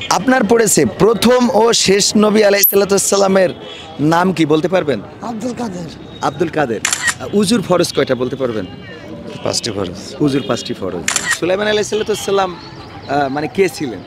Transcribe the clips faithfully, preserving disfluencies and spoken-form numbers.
আপনার পড়েছে প্রথম ও শেষ নবী আলাইহিসসালামের নাম কি বলতে পারবেন? আব্দুল কাদের। আব্দুল কাদের। উজুর ফরজ কয়টা বলতে পারবেন? পাঁচটি ফরজ। উজুর পাঁচটি ফরজ। সুলাইমান আলাইহিসসালাম মানে কে ছিলেন?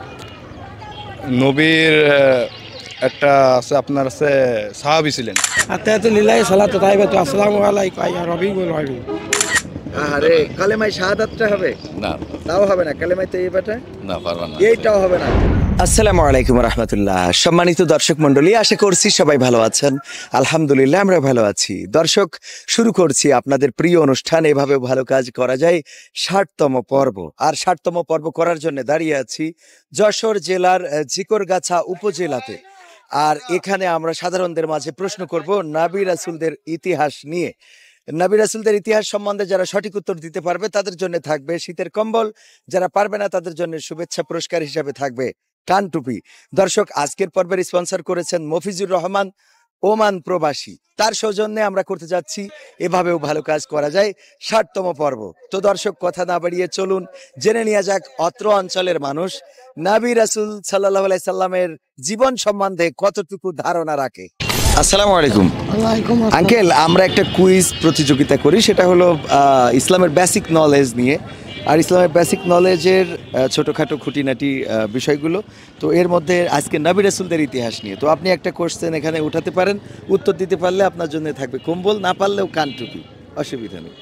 নবীর একটা আছে, আপনার আছে সাহাবী ছিলেন। আতায়াতু লিল্লাহি সালাতু তাইবাতু আসসালামু আলাইকা ইয়া রাবিবুল আলামিন। আরে কালেমায়ে শাহাদাতটা হবে না, তাও হবে না, কালেমায়ে তাইয়্যিবাটা না পারবেন না, এইটাও হবে না। আসসালামু আলাইকুম রাহমাতুল্লাহ। সম্মানিত দর্শক মণ্ডলী, আশা করছি সবাই ভালো আছেন। আলহামদুলিল্লাহ আমরা ভালো আছি। দর্শক, শুরু করছি আপনাদের প্রিয় অনুষ্ঠান এভাবে ভালো কাজ করা যায় ষাটতম পর্ব। আর ষাটতম পর্ব করার জন্য দাঁড়িয়ে আছি যশোর জেলার ঝিকরগাছা উপজেলাতে। আর এখানে আমরা সাধারণদের মাঝে প্রশ্ন করব নবী রাসূলদের ইতিহাস নিয়ে। নবী রাসূলদের ইতিহাস সম্বন্ধে যারা সঠিক উত্তর দিতে পারবে তাদের জন্য থাকবে শীতের কম্বল, যারা পারবে না তাদের জন্য শুভেচ্ছা পুরস্কার হিসাবে থাকবে কান টুপি। দর্শক, আজকের পর্বের স্পন্সর করেছেন মফিজুর রহমান, ওমান প্রবাসী। তার সৌজন্যে আমরা করতে যাচ্ছি এভাবেও ভালো কাজ করা যায় ষাটতম পর্ব। তো দর্শক, কথা না বাড়িয়ে চলুন জেনে নেওয়া যাক অত্র অঞ্চলের মানুষ নবী রাসূল সাল্লাল্লাহু আলাইহি সাল্লামের জীবন সম্বন্ধে কতটুকু ধারণা রাখে। আসসালামু আলাইকুম। ওয়ালাইকুম আসসালাম। আঙ্কেল, আমরা একটা কুইজ প্রতিযোগিতা করি, সেটা হলো আহ, ইসলামের বেসিক নলেজ নিয়ে। আর ইসলামের বেসিক নলেজের ছোটোখাটো খুঁটিনাটি আহ, বিষয়গুলো। তো এর মধ্যে আজকে নবী রাসূলদের ইতিহাস নিয়ে। তো আপনি একটা কোশ্চেন এখানে উঠাতে পারেন, উত্তর দিতে পারলে আপনার জন্য থাকবে কম্বল, না পারলেও কান টুপি, অসুবিধা নেই।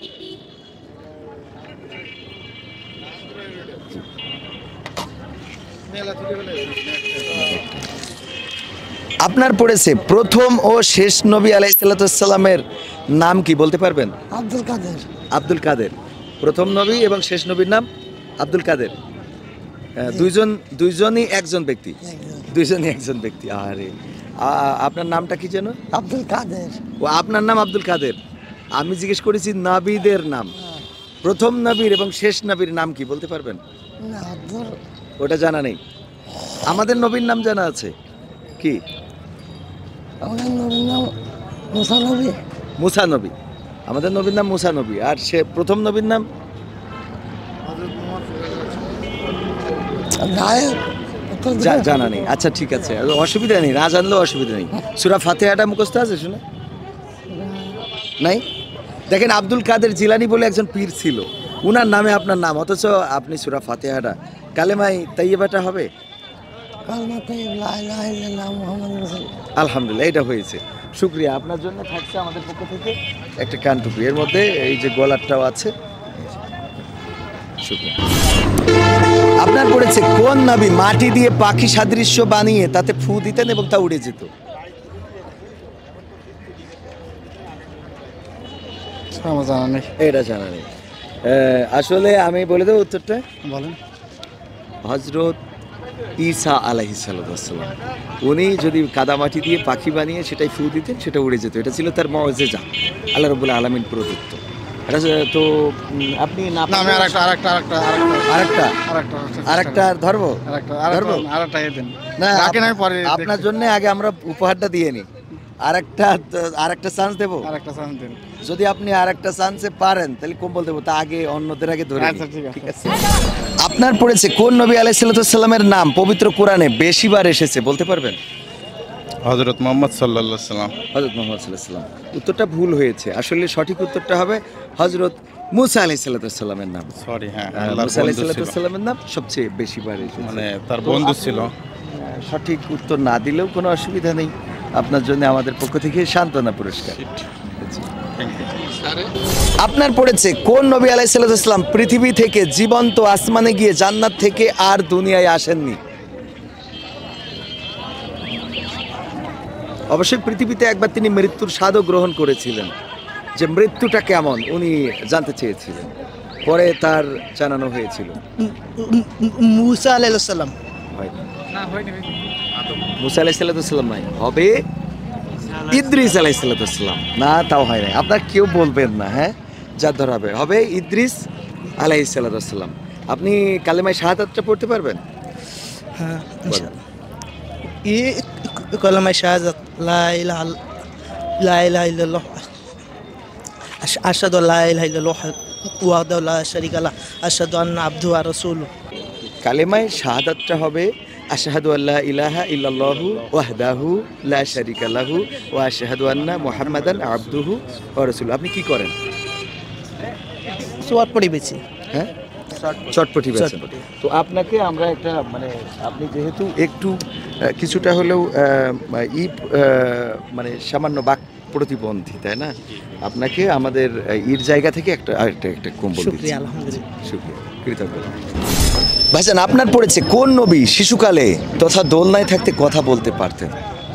আপনার পড়েছে প্রথম ও শেষ নবী আলাইহিসসালামের নাম কি বলতে পারবেন? আব্দুল কাদের। আব্দুল কাদের। প্রথম নবী এবং শেষ নবীর নাম আব্দুল কাদের। দুইজন দুইজনই একজন ব্যক্তি, দুইজনই একজন ব্যক্তি। আরে আ- আপনার নামটা কি যেন? আব্দুল কাদের। ও, আপনার নাম আব্দুল কাদের। আমি জিজ্ঞেস করেছি নবীদের নাম। প্রথম নবীর এবং শেষ নবীর নাম কি বলতে পারবেন? না, আব্দুল ওটা জানা নেই। আমাদের নবীর নাম জানা আছে কি? আমাদের নবীর নাম মুসা নবী। মুসা নবী। আমাদের নবীর নাম মুসা নবী। আর সে প্রথম নবীর নাম গায়েব উত্তর দিতে জা- জানা নেই। আচ্ছা ঠিক আছে, অসুবিধা নেই, না জানলেও অসুবিধা নেই। সূরা ফাতিহাটা মুখস্থ আছে শুনে? নাই? দেখেন, আব্দুল কাদের জিলানী বলে একজন পীর ছিল, উনার নামে আপনার নাম, অথচ আপনি সূরা ফাতিহাটা কালেমায়ে তাইয়্যিবাটা হবে। কালমা তাইয়্যিব লা ইলাহা ইল্লাল্লাহ মুহাম্মাদুর রাসূলুল্লাহ। আলহামদুলিল্লাহ, এটা হয়েছে। শুক্রিয়া, আপনার জন্য থাকছে আমাদের পক্ষ থেকে একটা কান টুপি। এর মধ্যে এই যে গলারটাও আছে। শুক্রিয়া। আপনার পড়েছে কোন নবী মাটি দিয়ে পাখি সাদৃশ্য বানিয়ে তাতে ফু দিতেন এবং তা উড়ে যেত? আমার জানা নেই। এটা জানা নেই। আহ, আসলে আমি বলে দেবো উত্তরটা। বলেন। হযরত ঈসা আলাইহিস সালাম, উনি যদি কাদামাটি দিয়ে পাখি বানিয়ে সেটাই ফু দিতেন, সেটা উড়ে যেত। এটা ছিল তার মুজিজা, আল্লাহ রাব্বুল আলামিন প্রদত্ত। এটা যে- তো উম, আপনি না না, আমি আরেকটা আরেকটা আরেকটা আরেকটা আরেকটা আরেকটা আরেকটা ধরবো আরেকটা ধরবো আরেকটা আরেকটা দেন না, রাখেন, আমি পরে আপ- আপনার জন্য আগে আমরা উপহারটা দিয়ে নিই। আরেকটা আরেকটা চান্স দেবো। আরেকটা চান্স দেন। যদি আপনি আরেকটা চান্সে পারেন তাহলে কম্বল দেবো, তা আগে অন্যদের আগে ধরে নিই। আচ্ছা, ঠিক আছে। ঠিক আছে। আপনার পড়েছে কোন নবী আলাইহিস সালামের নাম পবিত্র কোরআনে বেশিবার এসেছে বলতে পারবেন? হযরত মুহাম্মদ সাল্লাল্লাহু আলাইহি সাল্লাম। হযরত মুহাম্মদ সাল্লাল্লাহু আলাইহি সাল্লাম। উত্তরটা ভুল হয়েছে, আসলে সঠিক উত্তরটা হবে হযরত মুসা আলাইহিস সালামের নাম। সরি, হ্যাঁ, আহ, আল্লাহর মুসা আলাইহিস বন্ধু ছিল। সালামের নাম সবচেয়ে বেশিবার এসেছে। মানে তার তো বন্ধু আপনি, ছিল। আহ, সঠিক উত্তর না দিলেও কোনো অসুবিধা নেই, আপনার জন্য আমাদের পক্ষ থেকে সান্ত্বনা পুরস্কার। আপনার পড়েছে কোন নবী আলাইহিস সালাম পৃথিবী থেকে জীবন্ত আসমানে গিয়ে জান্নাত থেকে আর দুনিয়ায় আসেননি? অবশ্যই পৃথিবীতে একবার তিনি মৃত্যুর স্বাদও গ্রহণ করেছিলেন, যে মৃত্যুটা কেমন উনি জানতে চেয়েছিলেন, পরে তার জানানো হয়েছিল। মুসা আলাইহিস সালাম। হয়নি। মুসা আলাইহিস সালাম নাই, হবে ইদ্রিস আলাইহিস সালাম। না, তাও হয় নাই। আপনার কেউ বলবেন না, হ্যাঁ, যা ধরাবে হবে ইদ্রিস আলাইহিস সালাম। আপনি কালেমায়ে শাহাদাতটা পড়তে পারবেন? হ্যাঁ, বলেন। ই কালেমা শাহাদাত লা ইলাহা লা ইলাহা ইল্লাল্লাহ আশহাদু লা ইলাহা ইল্লাল্লাহ ওয়াহদাহু লা শারীকা লাহু আশহাদু আন্না আবদুহু ওয়া রাসূলুহু। কালেমায়ে শাহাদাতটা হবে আশহাদু আল্লা ইলাহা ইল্লাল্লাহু ওয়াহদাহু লা শারীকা লাহু ওয়া আশহাদু আন্না মুহাম্মাদান আবদুহু ওয়া রাসূলুহু। আপনি কি করেন? সোয়াট পড়ি বেছি হ্যাঁ, চটপটি বেচেন। চটপটি। তো আপনাকে আমরা একটা মানে আপনি যেহেতু একটু আহ, কিছুটা হলেও আহ, ই আহ, মানে সামান্য বাক প্রতিবন্ধী, তাই না? আপনাকে আমাদের আহ, ইর জায়গা থেকে একটা আরেকটা একটা কম্বল দিচ্ছি। শুকরিয়া আলহামদুলিল্লাহ। শুকরিয়া, কৃতজ্ঞতা। ভাইজান, আপনার পড়েছে কোন নবী শিশুকালে তথা দোলনায় থাকতে কথা বলতে পারতেন?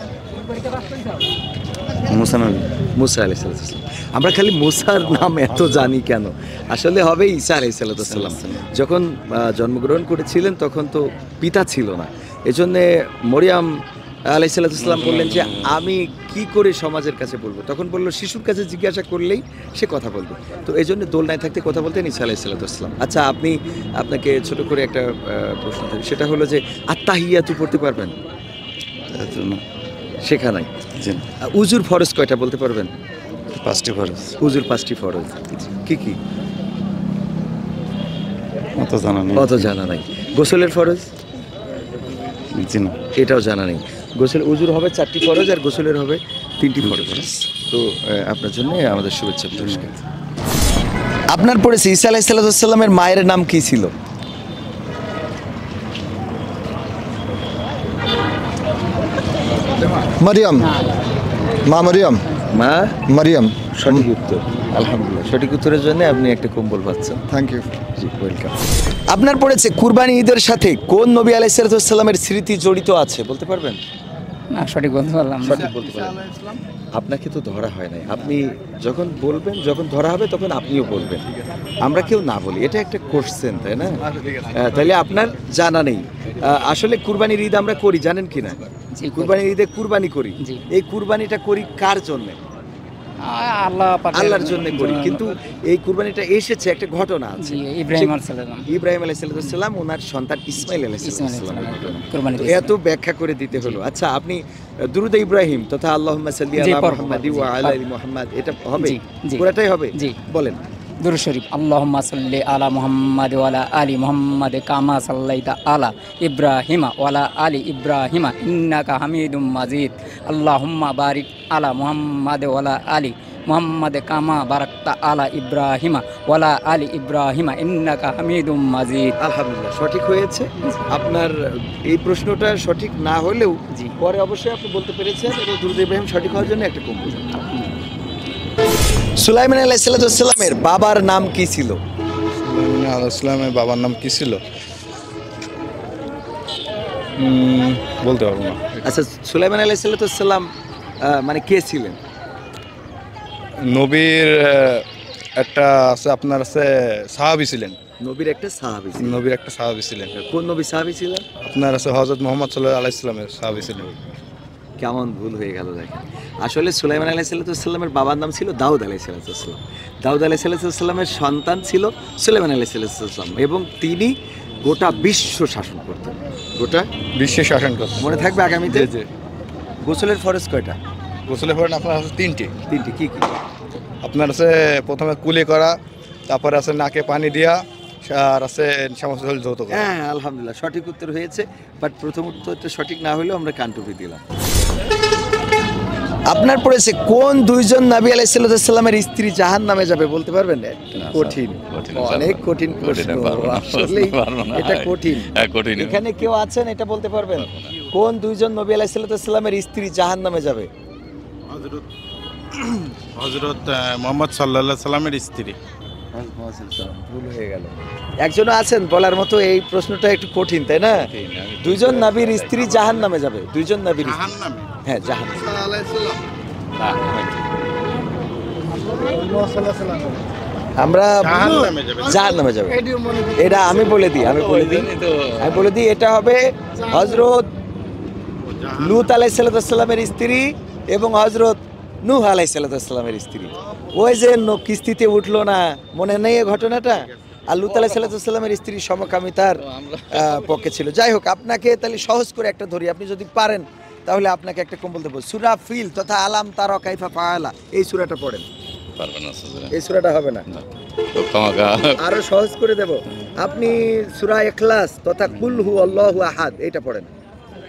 মুসা নবী, মুসা আলাইহিস সালাম। আমরা খালি মুসার নাম এত জানি কেন? আসলে হবে ঈসা আলাইহিস সালাম। যখন আহ, জন্মগ্রহণ করেছিলেন তখন তো পিতা ছিল না, এজন্যে মরিয়াম আলাইহিস সালাম বললেন যে আমি কি করে সমাজের কাছে বলবো? তখন বললো শিশুর কাছে জিজ্ঞাসা করলেই সে কথা বলবে। তো এই জন্য দোলনায় থাকতে কথা বলতেন ঈসা আলাইহিস সালাম। আচ্ছা, আপনি আপনাকে ছোট করে একটা আহ, প্রশ্ন করি, সেটা হলো যে আত্তাহিয়াতু পড়তে পারবেন? শেখা নাই। আহ, উজুর ফরজ কয়টা বলতে পারবেন? পাঁচটি ফরজ। উজুর পাঁচটি ফরজ কি কি? অত জানা নেই। অত জানা নাই। গোসলের ফরজ? জি না। এটাও জানা নেই। গোসল উজুর হবে চারটি ফরজ আর গোসলের হবে তিনটি ফরজ। তো আহ, আপনার জন্য আমাদের শুভেচ্ছা পুরস্কার। আপনার পড়েছে ঈসা আলাইহিস সালামের মায়ের নাম কি ছিল? মরিয়ম, মা মরিয়ম, মা মরিয়ম। সঠিক উত্তর, আলহামদুলিল্লাহ। সঠিক উত্তরের জন্য আপনি একটা কম্বল পাচ্ছেন। Thank you. জি, ওয়েলকাম। আপনার পড়েছে কুরবানি ঈদের সাথে কোন নবী আলাইহিস সালামের স্মৃতি জড়িত আছে বলতে পারবেন? না, সঠিক বলতে পারলাম না। সঠিক বলতে পারবেন। আপনাকে তো ধরা হয় নাই, আপনি যখন বলবেন, যখন ধরা হবে তখন আপনিও বলবেন, আমরা কেউ না বলি। এটা একটা কোশ্চেন, তাই না? আহ, তাইলে আপনার জানা নেই। আহ, আসলে কুরবানির ঈদ আমরা করি, জানেন কি না? জি, কুরবানির ঈদে কুরবানি করি। জি। এই কুরবানিটা করি কার জন্য? আ- আল্লাহ পাকের- আল্লাহর জন্য করি। কিন্তু এই কুরবানিটা এসেছে একটা ঘটনা আছে। জি, ইব্রাহিম আলাইহিস সালাম। ইব্রাহিম আলাইহিস সালাম ওনার সন্তান ইসমাইল আলাইহিস ইসমাইল আলাইহিস সালামের সালামের ঘটনা। কুরবানি তো দিয়েছেন। এত ব্যাখ্যা করে দিতে হলো। আচ্ছা, আপনি দুরুদ ইব্রাহিম তথা আল্লাহুম্মা সাল্লি জি, আলা পড়বো, মুহাম্মাদি জি, ওয়া আলা আলি পড়বো। মুহাম্মাদ, এটা হবে? জি, জি। পুরাটাই হবে? জি। বলেন। দুরূদ শরীফ। আল্লাহুম্মা সাল্লি আলা মুহাম্মাদ ওয়া আলা আলি মুহাম্মাদ কামা সাল্লাইতা আলা ইব্রাহিমা ওয়া আলা আলি ইব্রাহিমা ইন্নাকা হামিদুম মাজিদ। আল্লাহুম্মা বারিক আলা মুহাম্মাদ ওয়া আলা আলি মুহাম্মাদ কামা বারাকতা আলা ইব্রাহিমা ওয়া আলা আলি ইব্রাহিমা ইন্নাকা হামিদুম মাজিদ। আলহামদুলিল্লাহ, সঠিক হয়েছে। আপনার এই প্রশ্নটা সঠিক না হলেও জি। পরে অবশ্যই আপনি বলতে পেরেছেন, এবং দুরুদ ইব্রাহিম সঠিক হওয়ার জন্য একটা কম্বল। সুলাইমান আলাইহিস সালামের বাবার নাম কি ছিল? সুলাইমান আলাইহিস সালামের বাবার নাম কি ছিল? উম, বলতে পারবো না। আচ্ছা, সুলাইমান আলাইহিস সালাম মানে কে ছিলেন? নবীর আহ, একটা আছে, আপনার আছে সাহাবী ছিলেন। নবীর একটা সাহাবী ছিলেন। নবীর একটা সাহাবী ছিলেন। কোন নবী সাহাবী ছিলেন? আপনার আছে হযরত মুহাম্মদ সাল্লাল্লাহু আলাইহি সাল্লামের সাহাবী ছিলেন। কেমন ভুল হয়ে গেল দেখেন। আসলে সুলাইমান আলাইহিস সালামের বাবার নাম ছিল দাউদ আলাইহিস সালাম। দাউদ আলাইহিস সালামের সন্তান ছিল সুলাইমান আলাইহিস সালাম, এবং তিনি গোটা বিশ্ব শাসন করতেন। গোটা বিশ্বে শাসন করতে। মনে থাকবে আগামীতে? জি। গোসলের ফরজ কয়টা? গোসলের পরে আপনার আছে তিনটি। তিনটি। কি কি? আপনার আছে প্রথমে কুলি করা, তারপরে আছে নাকে পানি দেওয়া, আর আছে সমস্ত শরীর ধৌত করা। হ্যাঁ, আলহামদুলিল্লাহ, সঠিক উত্তর হয়েছে। বাট প্রথম উত্তরটা সঠিক না হলেও আমরা কানটুপি দিলাম। আপনার পড়েছে কোন দুইজন নবী আলাইহিস সালামের স্ত্রী জাহান্নামে যাবে বলতে পারবেন? কঠিন, অনেক কঠিন প্রশ্ন। আসলেই এটা কঠিন। এখানে কেউ আছেন এটা বলতে পারবেন? কোন দুইজন নবী আলাইহিস সালামের স্ত্রী জাহান্নামে যাবে? হযরত হযরত মুহাম্মদ সাল্লাল্লাহু সাল্লামের স্ত্রী। ভুল হয়ে গেল। একজন আছেন বলার মতো? এই প্রশ্নটা একটু কঠিন, তাই না? দুইজন নবীর স্ত্রী জাহান্নামে যাবে। দুইজন নবীর স্ত্রী। জাহান্নামে? হ্যাঁ, জাহান্নামে। আমরা জাহান্নামে যাবে। জাহান্নামে যাবে। এটা আমি বলে দিই, আমি বলে দিই, আমি বলে দিই এটা হবে হযরত লূত আলাইহিস সালামের স্ত্রী এবং হযরত নূহ আলাইহিস সালামের স্ত্রী। ওই যে ন- কিস্তিতে উঠলো না, মনে নেই এই ঘটনাটা? আর লূত আলাইহিস সালামের স্ত্রী সমকামিতার আহ, পক্ষে ছিল। যাই হোক, আপনাকে তাহলে সহজ করে একটা ধরি, আপনি যদি পারেন তাহলে আপনাকে একটা কম্বল দেবো। সূরা ফিল তথা আলাম তারা কাইফা ফাআলা, এই সূরাটা পড়েন। পারবে না সুজরা। এই সূরাটা হবে না, তো ক্ষমা আরো সহজ করে দেব। আপনি সূরা ইখলাস তথা কুল হু আল্লাহু আহাদ, এটা পড়েন।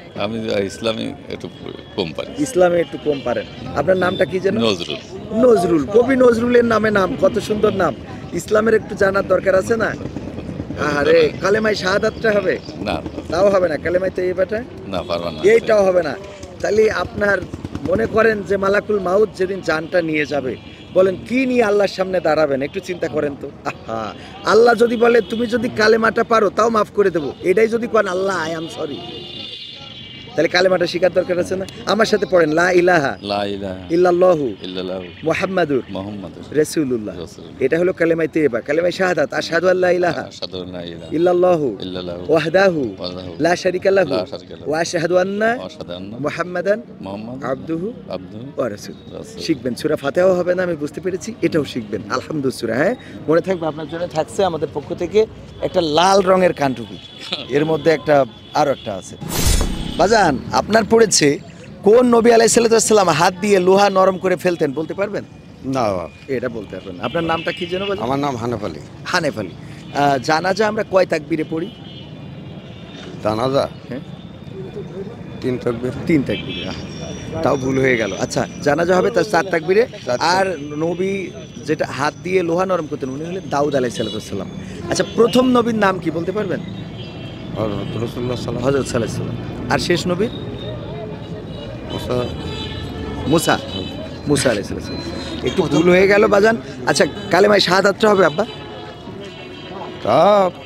আমি ইসলামী একটু কম পারি। ইসলামে একটু কম পারেন। আপনার নামটা কি যেন? নজরুল। নজরুল, কবি নজরুলের নামে নাম, কত সুন্দর নাম। ইসলামের একটু জানার দরকার আছে না? আরে কালেমায় শাহাদাতটা হবে? না তাও হবে না। কালেমায় তো এই বেটা না পারবা না। এইটাও হবে না। তাহলে আপনার মনে করেন যে মালাকুল মাউত যেদিন জানটা নিয়ে যাবে, বলেন কি নিয়ে আল্লাহর সামনে দাঁড়াবেন? একটু চিন্তা করেন তো। আহা, আল্লাহ যদি বলে তুমি যদি কালেমাটা পারো তাও মাফ করে দেবো, এটাই যদি করেন আল্লাহ আই এম সরি, তাহলে কালেমাটা শিকার দরকার আছে না? আমার সাথে পড়েন লা ইলাহা লা ইলাহা ইল্লাল্লাহু ইল্লাল্লাহু মুহাম্মাদুর মুহাম্মাদুর রাসূলুল্লাহ। রাসূলুল্লাহ। এটা হলো কালেমায়ে তাইয়্যিবা, কালেমায়ে শাহাদাত। আশহাদু আল্লা ইলাহা আশহাদু আল্লা ইলাহা ইল্লাল্লাহু ইল্লাল্লাহু ওয়াহদাহু ওয়াহদাহু লা শারীকা লাহু লা শারীকা লাহু ওয়া আশহাদু আন্না ওয়া আশহাদু আন্না মুহাম্মাদান মুহাম্মাদান আবদুহু আবদুহু ওয়া রাসূলুহু। রাসূলুহু। শিখবেন। সূরা ফাতিহাও হবে না, আমি বুঝতে পেরেছি, এটাও শিখবেন। আলহামদুলিল্লাহ সূরা, হ্যাঁ মনে থাকবে। আপনার জন্য থাকছে আমাদের পক্ষ থেকে একটা লাল রঙের কানটুপি, এর মধ্যে একটা আরো একটা আছে। বাজান, আপনার পড়েছে কোন নবী আলাইহিস সালাম হাত দিয়ে লোহা নরম করে ফেলতেন, বলতে পারবেন? না, এটা বলতে পারবেন না। আপনার নামটা কি যেন বলেন? আমার নাম হানাফ আলী। হানেফ আলী। আহ, জানাজা আমরা কয় তাকবীরে পড়ি? জানাজা হ্যাঁ, তিন তাকবীর। তিন তাকবীরে। আহ, তাও ভুল হয়ে গেল। আচ্ছা, জানাজা হবে তার চার তাকবীরে। চার আর নবী যেটা হাত দিয়ে লোহা নরম করতেন উনি হলেন দাউদ আলাইহিস সালাম। আচ্ছা, প্রথম নবীর নাম কি বলতে পারবেন? হযরত রাসূলুল্লাহ সাল্লাল্লাহু হযরত সাল্লাল্লাহু আলাইহি ওয়াসাল্লাম। আর শেষ নবী? মুসা। মুসা, মুসা আলাইহিস সালাম। একটু ভুল হয়ে গেল বাজান। আচ্ছা, কালেমায়ে শাহাদাতটা হবে আব্বা? তা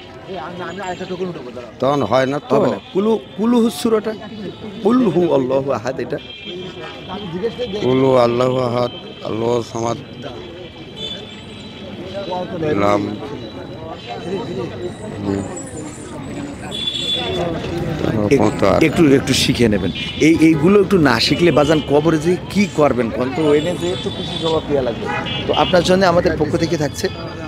তখন হয় না তো। হবে না। কুলু কুলুহু সূরাটা, কুল হু আল্লাহু আহাদ, এটা কুলু আল্লাহু আহাদ আল্লাহু সামাদ লাম। একটু একটু শিখে নেবেন। এই এইগুলো একটু না শিখলে বাজান কবরে যে কি করবেন কোন তো এনে যে একটু কিছু জবাব দেওয়া লাগবে। তো আপনার জন্য আমাদের পক্ষ থেকে থাকছে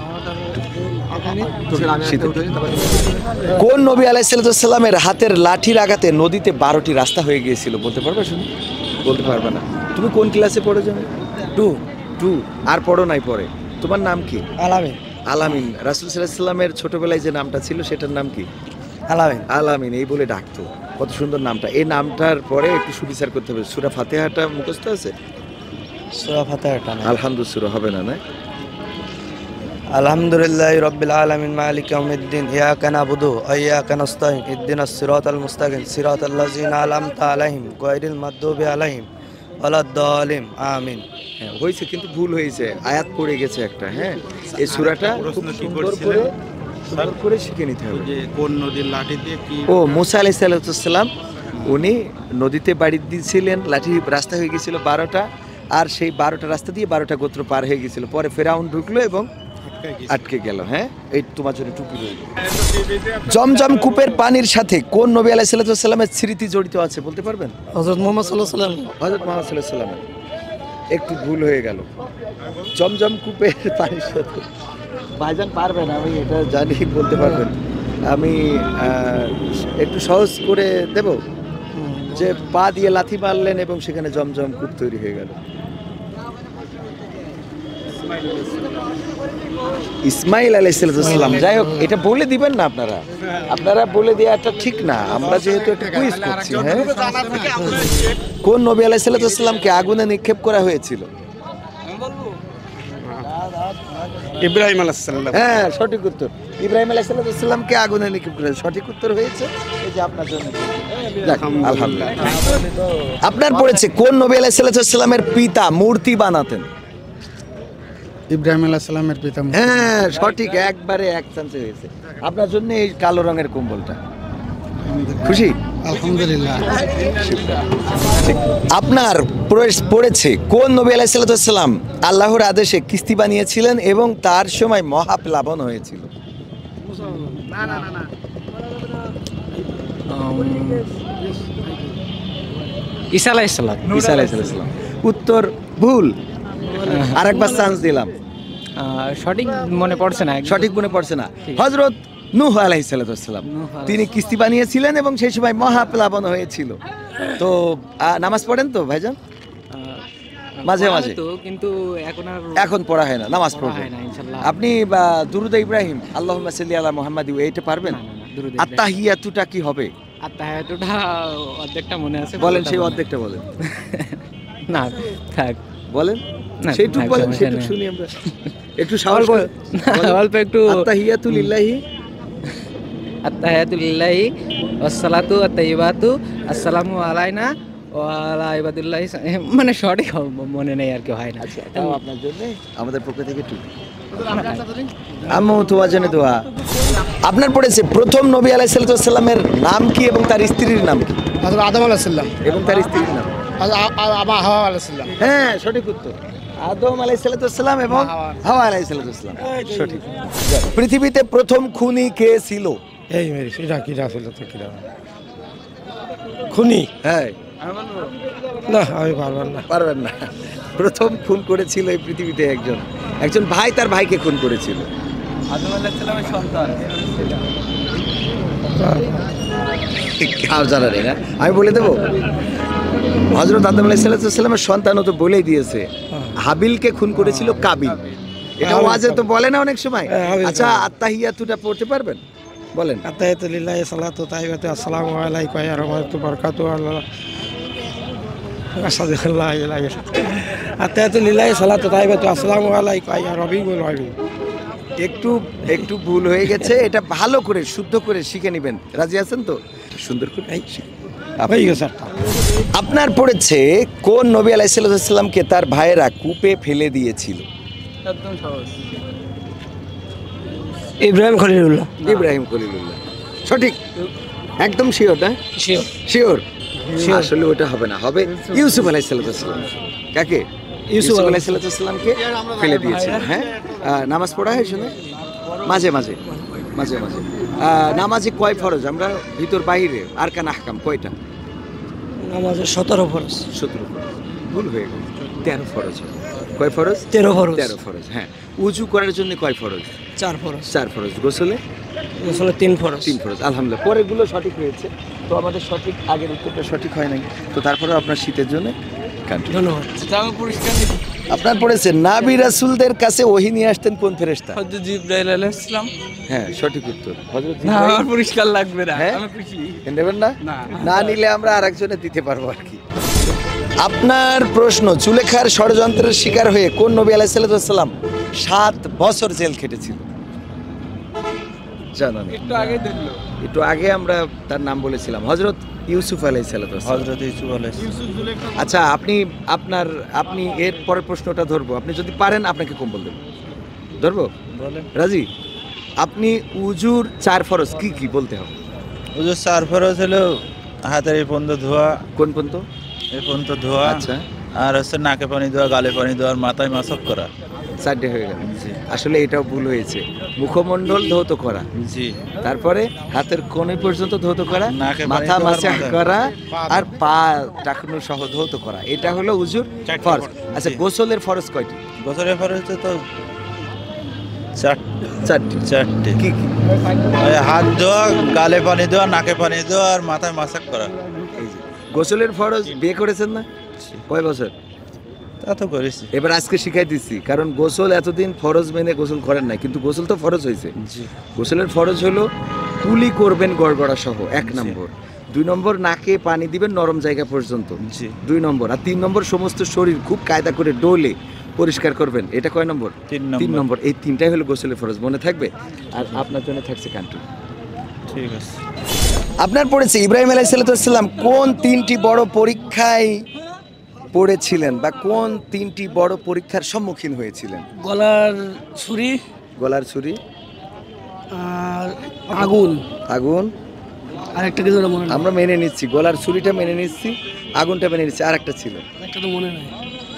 কোন নবী আলাইহিস সালামের হাতের লাঠির আঘাতে নদীতে বারোটি রাস্তা হয়ে গিয়েছিল, বলতে পারবে? শুনি বলতে পারবে না। তুমি কোন ক্লাসে পড়ো জানো? টু টু আর পড়ো নাই পরে। তোমার নাম কি? আলামিন। আলামিন। রাসূল সাল্লাল্লাহু আলাইহি সাল্লামের ছোটবেলায় যে নামটা ছিল সেটার নাম কি? আলামিন। আলামিন, এই বলে ডাকতো। কত সুন্দর নামটা। এই নামটার পরে একটু সুবিচার করতে হবে। সূরা ফাতিহাটা মুখস্থ আছে? সূরা ফাতিহাটা না। আলহামদুলিল্লাহ সূরা হবে না না? আলহামদুলিল্লাহি রাব্বিল আলামিন মালিকি ইয়াউমিদ্দিন ইয়াকা নাবুদু ওয়া ইয়াকা নাস্তাইন ইহদিনাস সিরাতাল মুস্তাকিম সিরাতাল লাযিনা আনআমতা আলাইহিম গায়রিল মাগদুবি আলাইহিম ওয়ালাদ-দালিন আমিন। হ্যাঁ হয়েছে, কিন্তু ভুল হয়েছে, আয়াত পড়ে গেছে একটা। হ্যাঁ, এই সূরাটা খুব প্রশ্ন কি সুন্দর করছিলেন? করে সুন্দর করে শিখে নিতে হবে। যে কোন নদীর লাঠি দিয়ে কি? ও মুসা আলাইহিস সালাম, উনি নদীতে বাড়ি দিয়েছিলেন, লাঠি রাস্তা হয়ে গেছিল বারোটা, আর সেই বারোটা রাস্তা দিয়ে বারোটা গোত্র পার হয়ে গেছিল। পরে ফেরাউন ঢুকলো এবং আটকে গেল। হ্যাঁ, এই তোমার জন্য টুপি রইল। জমজম কূপের পানির সাথে কোন নবী আলাইহিস সালামের স্মৃতি জড়িত আছে, বলতে পারবেন? হযরত মুহাম্মদ সাল্লাল্লাহু আলাইহি ওয়াসাল্লাম। হযরত মুহাম্মদ সাল্লাল্লাহু আলাইহি সাল্লামের একটু ভুল হয়ে গেল। জমজম কূপের পানির সাথে ভাইজান পারবেন, আমি এটা জানি, বলতে পারবেন। আমি আহ, একটু সহজ করে দেব, যে পা দিয়ে লাথি মারলেন এবং সেখানে জমজম কূপ তৈরি হয়ে গেল। ইসমাইল আলাইহিস সালাম। যাই হোক, এটা বলে দিবেন না আপনারা, আপনারা বলে দেওয়াটা ঠিক না। আমরা যেহেতু একটা কুইজ করছি। হ্যাঁ, কোন নবী আলাইহিস সালামকে আগুনে নিক্ষেপ করা হয়েছিল? ইব্রাহিম আলাইহিস সালাম। হ্যাঁ, সঠিক উত্তর। ইব্রাহিম আলাইহিস সালামকে আগুনে নিক্ষেপ করা, সঠিক উত্তর হয়েছে। এই যে আপনার জন্য। যাক, আলহামদুলিল্লাহ। আপনার পড়েছে কোন নবী আলাইহিস সালামের পিতা মূর্তি বানাতেন? ইব্রাহিম আলাইহিস সালামের পিতা। হ্যাঁ, সঠিক, একবারে এক চান্সে হয়েছে। আপনার জন্য এই কালো রঙের কম্বলটা। খুশি? আলহামদুলিল্লাহ। আপনার পড়ে- পড়েছে কোন নবী আলাইহিস সালাম আল্লাহর আদেশে কিস্তি বানিয়েছিলেন এবং তার সময় মহাপ্লাবন হয়েছিল? ঈসা আলাইহিস সালাম। ঈসা আলাইহিস সালাম। উত্তর ভুল। আরেকবার চান্স দিলাম। আহ, সঠিক মনে পড়ছে না। সঠিক মনে পড়ছে না। হযরত নূহ আলাইহিস সালাম, তিনি কিস্তি বানিয়েছিলেন এবং সেই সময় মহাপ্লাবন হয়েছিল। তো আহ, নামাজ পড়েন তো ভাইজান? মাঝে মাঝে তো, কিন্তু এখন আর এখন পড়া হয় না, নামাজ পড়া পড়বেন। হয় না, ইনশাআল্লাহ। আপনি দুরুদ ইব্রাহিম আল্লাহুম্মা সাল্লি আলা মুহাম্মাদ এইটা পারবেন? না, না, না, দুরূদ ইব্রাহিম। আত্তাহিয়াতুটা কি হবে? আত্তাহিয়াতুটা অর্ধেকটা মনে আছে। বলেন, সেই অর্ধেকটা বলেন। না থাক, বলেন না, সেইটুক থাক, বলেন, সমস্যা সেইটুক নেই। শুনি আমরা। একটু সাহস করে অল্প একটু। আত্তাহিয়াতু লিল্লাহি আত্তাহিয়াতু লিল্লাহি ওয়াসসালাতু আত-তাইয়্যিবাতু আসসালামু আলাইনা ওয়া আলা ইবাদিল্লাহি, মানে সঠিক মনে নেই আর কি, হয় না। আচ্ছা, তাও আপনার জন্য আমাদের পক্ষ থেকে একটু আম্মু তোমার জন্য দোয়া। আপনার পড়েছে প্রথম নবী আলাইহিস সালামের নাম কি এবং তার স্ত্রীর নাম কি? হযরত আদম আলাইহিস সালাম এবং তার স্ত্রীর নাম? আবা হাওয়া আলাইহিস সালাম। হ্যাঁ, সঠিক উত্তর। আদম আলাইহিস সালাম এবং হাওয়া আলাইহিস সালাম, সঠিক। পৃথিবীতে প্রথম খুনি কে ছিল? এই মেরে সেটা কি রাসূল তো কি খুনি? হ্যাঁ, না আমি পারবো না। পারবেন না। প্রথম খুন করেছিল এই পৃথিবীতে একজন একজন ভাই তার ভাইকে খুন করেছিল। আদম আলাইহিস সালামের সন্তান। কাউ জানা নেই না, আমি বলে দেবো। হযরত আদম আলাইহিস সালামের সন্তান, ও তো বলেই দিয়েছে। হাবিলকে খুন করেছিল কাবিল। এটা ওয়াজে তো বলে না অনেক সময়। আচ্ছা, আত্তাহিয়াতুটা পড়তে পারবেন? বলেন। আত্তাহিয়াতু লিল্লাহি সালাতু তাইয়্যিবাতু আসসালামু আলাইকা ইয়া রাহমাতুল্লাহি ওয়া বারাকাতুহু আল্লাহ আসাদুল্লাহ ইলাহি। আত্তাহিয়াতু লিল্লাহি সালাতু তাইয়্যিবাতু আসসালামু আলাইকা ইয়া রাবিবুল আলামিন। একটু একটু ভুল হয়ে গেছে, এটা ভালো করে শুদ্ধ করে শিখে নেবেন। রাজি আছেন তো? সুন্দর করে হয়ে গেছে। আপনার পড়েছে কোন নবী আলাইহিস সালামকে তার ভাইয়েরা কূপে ফেলে দিয়েছিল? একদম সহজ। ইব্রাহিম খলিলুল্লাহ। ইব্রাহিম খলিলুল্লাহ, সঠিক। একদম শিওর না? Sure sure. আসলে ওটা হবে না, হবে ইউসুফ আলাইহিস সালাম। কাকে? ইউসুফ আলাইহিস সালামকে ফেলে দিয়েছিল। হ্যাঁ, আহ, নামাজ পড়া হয় শুনে মাঝে মাঝে মাঝে মাঝে আহ, নামাজে কয় ফরজ? আমরা ভিতর বাইরে আর কান আহকাম কয়টা? নামাজে সতেরো ফরজ। সতেরো ফরজ। ভুল হয়ে গেল, তেরো ফরজ। কয় ফরজ? তেরো ফরজ। তেরো ফরজ। হ্যাঁ। উজু করার জন্য কয় ফরজ? চার ফরজ। চার ফরজ। গোসলে? আসলে তিন ফরজ। তিন ফরজ। আলহামদুলিল্লাহ, পরেরগুলো সঠিক হয়েছে। তো আমাদের সঠিক আগের উত্তরটা সঠিক হয় নাই, তো তারপরেও আপনার শীতের জন্য ধন্যবাদ। আপনার পড়েছে নাবী রাসূলদের কাছে ওহী নিয়ে আসতেন কোন ফেরেশতা? হযরত জিবরাইল আলাইহিস সালাম। হ্যাঁ, সঠিক উত্তর। হযরত না, জিবরাইল। আমার পুরস্কার লাগবে না, হ্যাঁ? আমি খুশি। নেবেন না? না। না নিলে আমরা আরেকজনে দিতে পারবো আর কি। আপনার প্রশ্ন, চুলেখার ষড়যন্ত্রের শিকার হয়ে কোন নবী আলাইহিস সালাম সাত বছর জেল খেটেছিল? জানা নেই। একটু আগে দেখলো। একটু আগে আমরা তার নাম বলেছিলাম, হযরত ইউসুফ আলাইহিস সালাম। হযরত ইউসুফ আলাইহিস সালাম। আচ্ছা, আপনি আপনার আপনি এর পরের প্রশ্নটা ধরবো, আপনি যদি পারেন আপনাকে কম্বল দেবো। ধরবো? বলেন। রাজি? আপনি উজুর চার ফরজ কি কি বলতে হবে? হুজুর চার ফরজ হলো হাতের এই পর্যন্ত ধোয়া, কোন পর্যন্ত? এই পর্যন্ত ধোয়া, আচ্ছা, আর হচ্ছে নাকে পানি দেওয়া, গালে পানি দেওয়া, আর মাথায় মাসাজ করা। চারটে হয়ে গেল। জি আসলে এটাও ভুল হয়েছে। মুখমণ্ডল ধৌত করা, জি তারপরে হাতের কোণে পর্যন্ত ধৌত করা, নাকে পানি মাথা দেওয়া, আর মাসাজ মাথা- করা, আর পা টাকনু সহ ধৌত করা। এটা হলো উজুর চারটে ফরজ। ফরজ। আচ্ছা, জি। গোসলের ফরজ কয়টি? গোসলের ফরজ হচ্ছে তো চার চারটি। চারটে। কি কি? ওই হাত ধোয়া, গালে পানি দেওয়া, নাকে পানি দেওয়া, আর মাথায় মাসাজ করা। এই যে গোসলের ফরজ। বিয়ে করেছেন না? কয় বছর? তা তো করেছি। এবার আজকে শিখাই দিচ্ছি, কারণ গোসল এতদিন ফরজ মেনে গোসল করেন না, কিন্তু গোসল তো ফরজ হয়েছে। জি গোসলের ফরজ হলো কুলি করবেন গড়গড়া সহ, এক নম্বর। দুই নম্বর, নাকে পানি দিবেন নরম জায়গা পর্যন্ত, জি দুই নম্বর। আর তিন নম্বর, সমস্ত শরীর খুব কায়দা করে ডোলে পরিষ্কার করবেন। এটা কয় নম্বর? তিন তিন নম্বর। নম্বর। এই তিনটাই হলো গোসলের ফরজ, মনে থাকবে। আর আপনার জন্য থাকছে কান্টু। ঠিক আছে। আপনার পড়েছে ইব্রাহিম আলাইহিস সালাম কোন তিনটি বড় পরীক্ষায় পড়েছিলেন, বা কোন তিনটি বড় পরীক্ষার সম্মুখীন হয়েছিলেন? গলার ছুরি গলার ছুরি, আর আগুন, আগুন। আরেকটা কিছু মনে আমরা মেনে নিচ্ছি, গলার ছুরিটা মেনে নিচ্ছি, আগুনটা মেনে নিচ্ছি। আর একটা ছিল, একটা তো মনে নাই,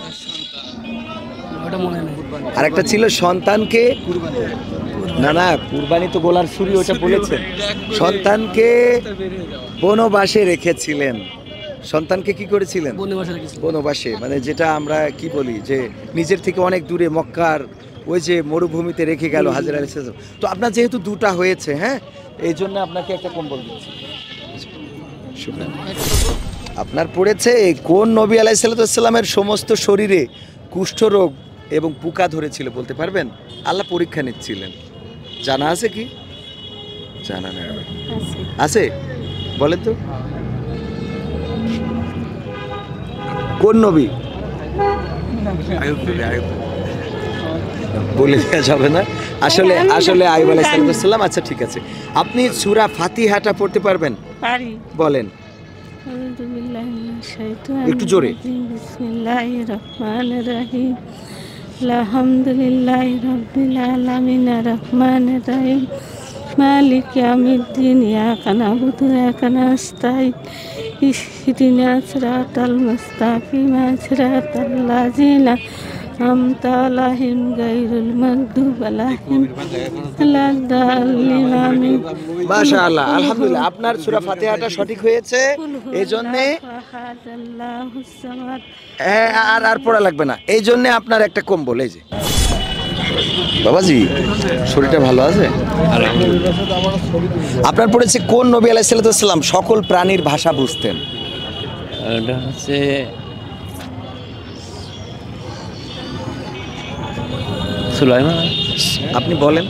ওটা মনে নাই। আর একটা ছিল সন্তানকে, না না কুরবানি তো গলার ছুরি, ওটা বলেছেন। সন্তানকে বনবাসে রেখেছিলেন। সন্তানকে কি করেছিলেন? বনবাসে রেখেছি। বনবাসে, মানে যেটা আমরা কি বলি, যে নিজের থেকে অনেক দূরে মক্কার ওই যে মরুভূমিতে রেখে গেল হাজরা আলাইহিস সালাম। তো আপনার যেহেতু দুটা হয়েছে, হ্যাঁ, এই জন্য আপনাকে একটা কম্বল দিচ্ছি। শুকরান। আপনার পড়েছে কোন নবী আলাইহিস সালামের সমস্ত শরীরে কুষ্ঠরোগ এবং পোকা ধরেছিল, বলতে পারবেন? আল্লাহ পরীক্ষা নিচ্ছিলেন। জানা আছে কি? জানা নেই। আছে? বলেন তো কোন নবী? বলে দেওয়া যাবে না আসলে। আসলে আইয়ুব আলাইহিস সালাম। আচ্ছা ঠিক আছে, আপনি সূরা ফাতিহাটা পড়তে পারবেন? পারি। বলেন আউযু বিল্লাহি মিনাশ শাইতানির একটু জোরে। রাজিম। বিসমিল্লাহির রহমানির রহিম। আলহামদুলিল্লাহি রাব্বিল আলামিন আর রহমানির রহিম মালিক ইয়াউমিদ্দিন ইয়াকা না'বুদু ওয়া ইয়াকা নাস্তাইন ইহদিনাস সিরাতাল মুস্তাকিম সিরাতাল লাযিনা আন'আমতা আলাইহিম গায়রিল মাগদুবি আলাইহিম ওয়ালাদ-দাল্লিন আমিন। মাশাআল্লাহ, আলহামদুলিল্লাহ, আপনার সূরা ফাতিহাটা সঠিক হয়েছে। এই জন্য আর আর পড়া লাগবে না, এই জন্য আপনার একটা কম্বল। এই যে বাবাজি, শরীরটা ভালো আছে? আপনার পড়েছে কোন নবী আলাইহিস সালাম সকল প্রাণীর ভাষা বুঝতেন? এটা হচ্ছে সুলাইমান। আপনি বলেন।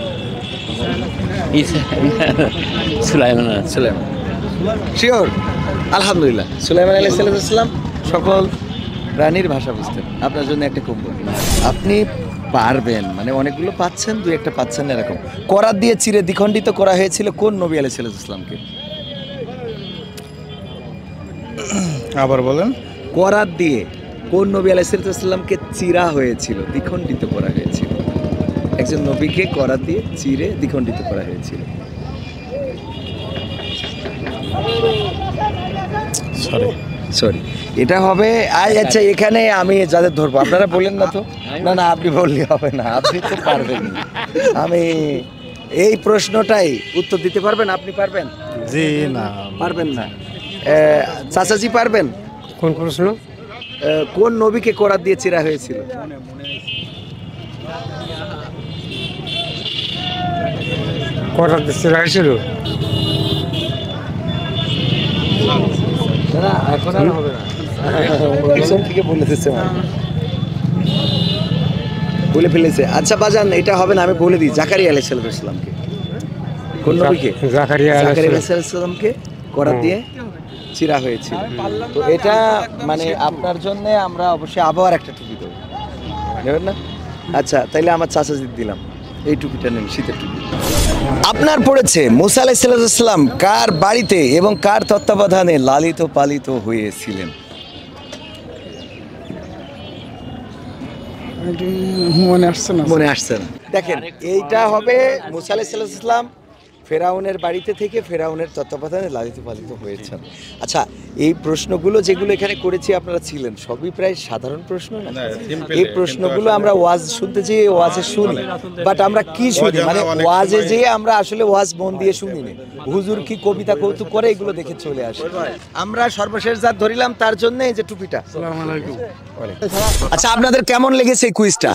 সুলাইমান। সুলাইমান শিওর? আলহামদুলিল্লাহ, সুলাইমান আলাইহিস সালাম সকল প্রাণীর ভাষা বুঝতেন। আপনার জন্য একটা কম্বল। আপনি পারবেন, মানে অনেকগুলো পাচ্ছেন, দুই একটা পাচ্ছেন না এরকম। করাত দিয়ে চিরে দ্বিখণ্ডিত করা হয়েছিল কোন নবী আলাইহিস সালামকে? আবার বলেন। করাত দিয়ে কোন নবী আলাইহিস সালামকে চিরা হয়েছিল, দ্বিখণ্ডিত করা হয়েছিল? একজন নবীকে করাত দিয়ে চিরে দ্বিখণ্ডিত করা হয়েছিল। সরি সরি এটা হবে। আচ্ছা, এখানে আমি যাদের ধরবো, আপনারা বলেন না তো? না না, আপনি বললে হবে না, আপনি তো পারবেন। আমি এই প্রশ্নটাই উত্তর দিতে পারবেন? আপনি পারবেন? জি না, পারবেন না। চাচাজি পারবেন? কোন প্রশ্ন? কোন নবীকে করাত দিয়ে চিরা হয়েছিল? করাত দিয়ে চিরা হয়েছিল? না, এখন আর হবে না, পিছন থেকে বলে দিচ্ছে, বলে ফেলেছে। আচ্ছা বাজান, এটা হবে না, আমি বলে দিই। জাকারিয়া আলাইহিস সালামকে। কোন নবীকে? জাকারিয়া আলাইহিস সালামকে করাত দিয়ে চিরা হয়েছিল। তো এটা মানে আপনার জন্য আমরা অবশ্যই আবার একটা টুপি দেবো, নেবেন না? আচ্ছা, তাইলে আমার চাচাজি দিলাম এই টুপিটা, নেন, শীতের টুপি। আপনার পড়েছে মুসা আলাইহিস সালাম কার বাড়িতে এবং কার তত্ত্বাবধানে লালিত পালিত হয়েছিলেন? মনে আসছে না। মনে আসছে না। দেখেন, এইটা হবে মুসা আলাইহিস সালাম ফেরাউনের বাড়িতে থেকে ফেরাউনের তত্ত্বাবধানে লালিত পালিত হয়েছেন। আচ্ছা, এই প্রশ্নগুলো যেগুলো এখানে করেছি আপনারা ছিলেন, সবই প্রায় সাধারণ প্রশ্ন না? এই প্রশ্নগুলো আমরা ওয়াজ শুনতে যেয়ে ওয়াজে শুনি, বাট আমরা কি শুনি, মানে ওয়াজে যেয়ে আমরা আসলে ওয়াজ মন দিয়ে শুনি না। হুজুর কি কবিতা কৌতুক করে এগুলো দেখে চলে আসে। আমরা সর্বশেষ যা ধরিলাম তার জন্য এই যে টুপিটা। আচ্ছা, আপনাদের কেমন লেগেছে এই কুইজটা?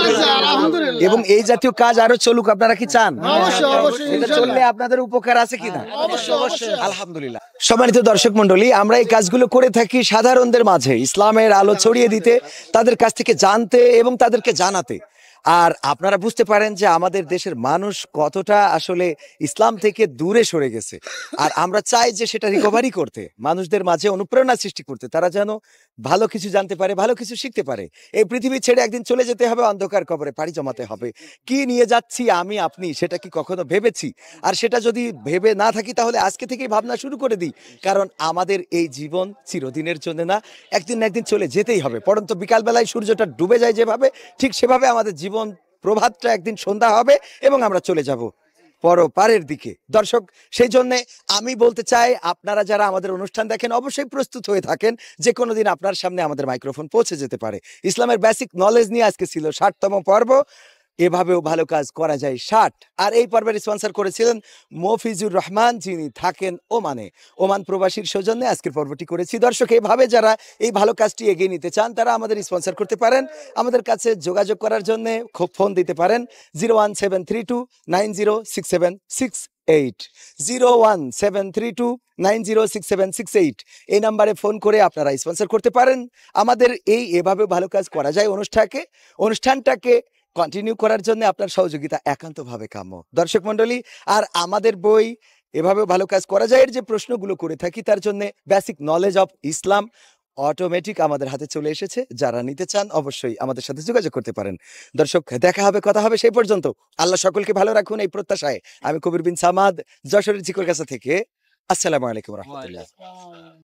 এবং এই জাতীয় কাজ আরো চলুক, আপনারা কি চান? এটা চললে আপনাদের উপকার আছে কিনা? আলহামদুলিল্লাহ। সম্মানিত দর্শক মন্ডলী, আমরা এই কাজগুলো করে থাকি সাধারণদের মাঝে ইসলামের আলো ছড়িয়ে দিতে, তাদের কাছ থেকে জানতে এবং তাদেরকে জানাতে। আর আপনারা বুঝতে পারেন যে আমাদের দেশের মানুষ কতটা আসলে ইসলাম থেকে দূরে সরে গেছে। আর আমরা চাই যে সেটা রিকভারি করতে, মানুষদের মাঝে অনুপ্রেরণা সৃষ্টি করতে, তারা যেন ভালো কিছু জানতে পারে, ভালো কিছু শিখতে পারে। এই পৃথিবী ছেড়ে একদিন চলে যেতে হবে, অন্ধকার কবরে পাড়ি জমাতে হবে। কি নিয়ে যাচ্ছি আমি আপনি, সেটা কি কখনো ভেবেছি? আর সেটা যদি ভেবে না থাকি, তাহলে আজকে থেকেই ভাবনা শুরু করে দিই। কারণ আমাদের এই জীবন চিরদিনের জন্য না, একদিন না একদিন চলে যেতেই হবে। পরন্ত বিকালবেলায় সূর্যটা ডুবে যায় যেভাবে, ঠিক সেভাবে আমাদের জীবন প্রভাতটা একদিন সন্ধ্যা হবে এবং আমরা চলে যাব পরপারের দিকে। দর্শক, সেই জন্য আমি বলতে চাই, আপনারা যারা আমাদের অনুষ্ঠান দেখেন অবশ্যই প্রস্তুত হয়ে থাকেন যে কোনো দিন আপনার সামনে আমাদের মাইক্রোফোন পৌঁছে যেতে পারে। ইসলামের বেসিক নলেজ নিয়ে আজকে ছিল ষাটতম পর্ব। এভাবেও ভালো কাজ করা যায় ষাট। আর এই পর্বের স্পন্সর করেছিলেন মফিজুর রহমান, যিনি থাকেন ওমানে। ওমান প্রবাসীর সৌজন্যে আজকের পর্বটি করেছি। দর্শক, এইভাবে যারা এই ভালো কাজটি এগিয়ে নিতে চান তারা আমাদের স্পন্সর করতে পারেন। আমাদের কাছে যোগাযোগ করার জন্য খুব ফোন দিতে পারেন zero one seven three two nine zero six seven six eight zero one seven three two nine zero six seven six eight এই নাম্বারে ফোন করে আপনারা স্পন্সর করতে পারেন। আমাদের এই এভাবে ভালো কাজ করা যায় অনুষ্ঠানকে অনুষ্ঠানটাকে কন্টিনিউ করার জন্য আপনার সহযোগিতা একান্তভাবে কাম্য। দর্শক মন্ডলী, আর আমাদের বই এভাবে ভালো কাজ করা যায় এর যে প্রশ্নগুলো করে থাকি তার জন্য basic knowledge of Islam automatic আমাদের হাতে চলে এসেছে। যারা নিতে চান অবশ্যই আমাদের সাথে যোগাযোগ করতে পারেন। দর্শক, দেখা হবে, কথা হবে সেই পর্যন্ত। আল্লাহ সকলকে ভালো রাখুন এই প্রত্যাশায় আমি কবির বিন সামাদ, যশোরের চিকরগাছা থেকে। আসসালামু আলাইকুম রহমতুল্লাহ।